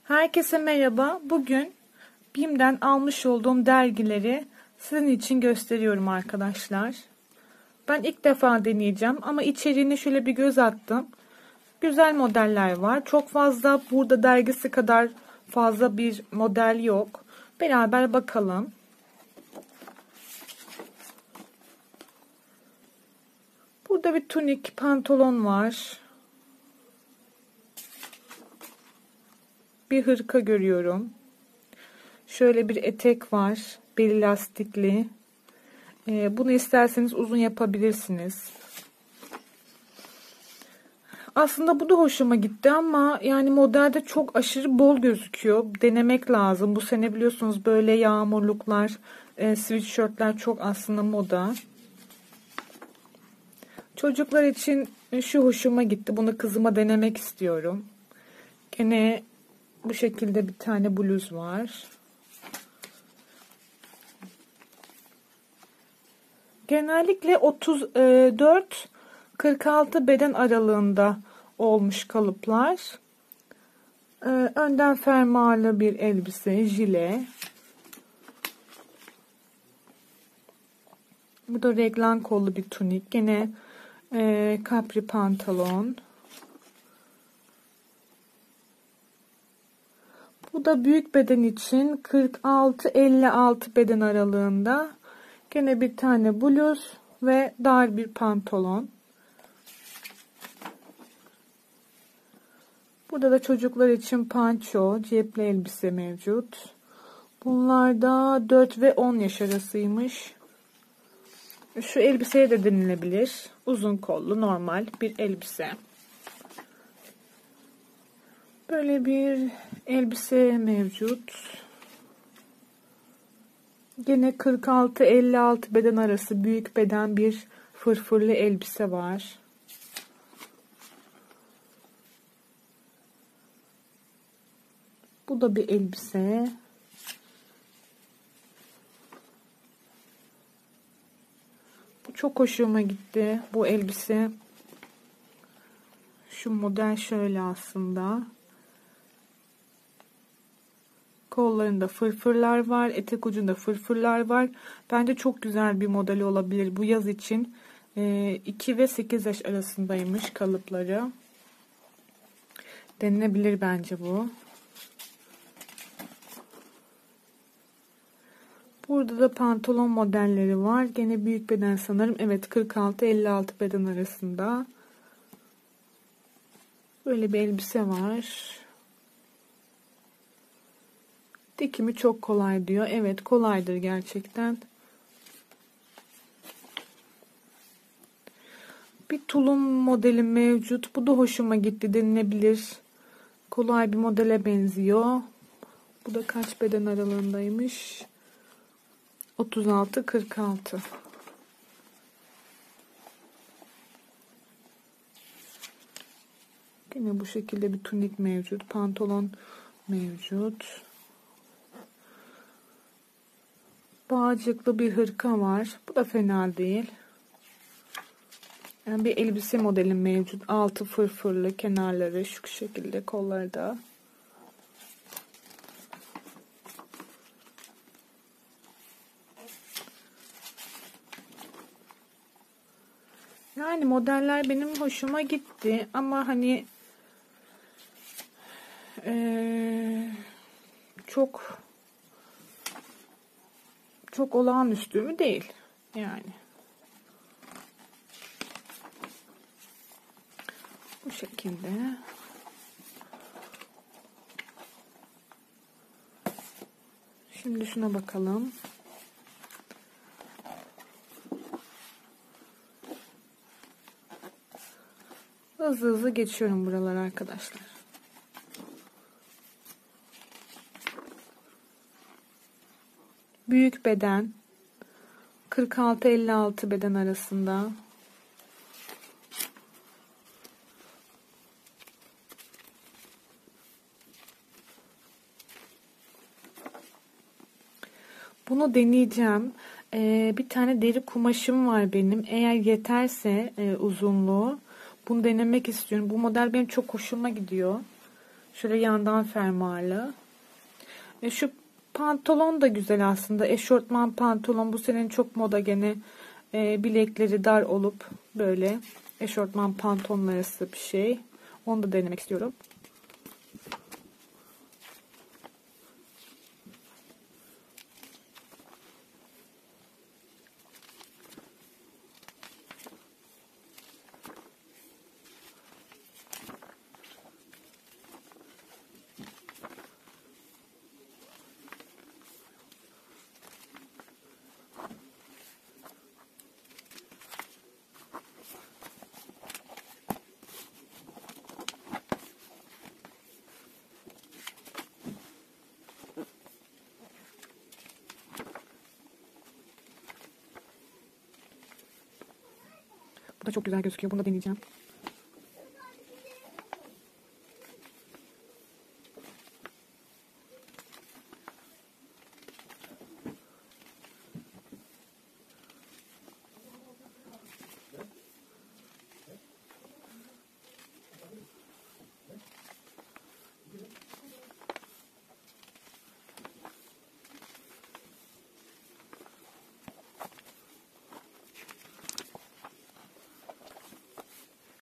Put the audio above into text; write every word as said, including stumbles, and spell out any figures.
Herkese merhaba. Bugün BİM'den almış olduğum dergileri sizin için gösteriyorum arkadaşlar. Ben ilk defa deneyeceğim ama içeriğine şöyle bir göz attım. Güzel modeller var. Çok fazla burada dergisi kadar fazla bir model yok. Beraber bakalım. Burada bir tunik, pantolon var. Bir hırka görüyorum. Şöyle bir etek var. Beli lastikli. Ee, bunu isterseniz uzun yapabilirsiniz. Aslında bu da hoşuma gitti ama yani modelde çok aşırı bol gözüküyor. Denemek lazım. Bu sene biliyorsunuz böyle yağmurluklar, e, sweatshirtler çok aslında moda. Çocuklar için şu hoşuma gitti. Bunu kızıma denemek istiyorum. Gene bu şekilde bir tane bluz var. Genellikle otuz dört kırk altı beden aralığında olmuş kalıplar. Önden fermuarlı bir elbise, jile. Bu da reglan kollu bir tunik. Gene e, kapri pantolon. Bu da büyük beden için kırk altı elli altı beden aralığında. Gene bir tane bluz ve dar bir pantolon. Burada da çocuklar için panço, cepli elbise mevcut. Bunlar da dört ve on yaş arasıymış. Şu elbiseye de denilebilir. Uzun kollu normal bir elbise. Böyle bir elbise mevcut. Gene kırk altı elli altı beden arası büyük beden bir fırfırlı elbise var. Bu da bir elbise. Bu çok hoşuma gitti. Bu elbise. Şu model şöyle aslında. Kollarında fırfırlar var. Etek ucunda fırfırlar var. Bence çok güzel bir modeli olabilir. Bu yaz için iki ve sekiz yaş arasındaymış kalıpları. Denilebilir bence bu. Burada da pantolon modelleri var. Gene büyük beden sanırım. Evet, kırk altı elli altı beden arasında. Böyle bir elbise var. Dikimi çok kolay diyor. Evet, kolaydır gerçekten. Bir tulum modeli mevcut. Bu da hoşuma gitti denilebilir. Kolay bir modele benziyor. Bu da kaç beden aralığındaymış? otuz altı kırk altı. Yine bu şekilde bir tunik mevcut. Pantolon mevcut. Bağcıklı bir hırka var. Bu da fena değil. Yani bir elbise modeli mevcut. Altı fırfırlı, kenarları şu şekilde, kolları da. Yani modeller benim hoşuma gitti ama hani ee, çok çok olağanüstü mü değil yani. Bu şekilde. Şimdi şuna bakalım. Hızlı hızlı geçiyorum buralar arkadaşlar. Büyük beden kırk altı elli altı beden arasında. Bunu deneyeceğim. Ee, bir tane deri kumaşım var benim. Eğer yeterse e, uzunluğu bunu denemek istiyorum. Bu model benim çok hoşuma gidiyor. Şöyle yandan fermuarlı. E, şu pantolon da güzel aslında. Eşortman pantolon. Bu senin çok moda gene. E, bilekleri dar olup böyle eşortman pantolon arası bir şey. Onu da denemek istiyorum. Bu da çok güzel gözüküyor. Bunu da deneyeceğim.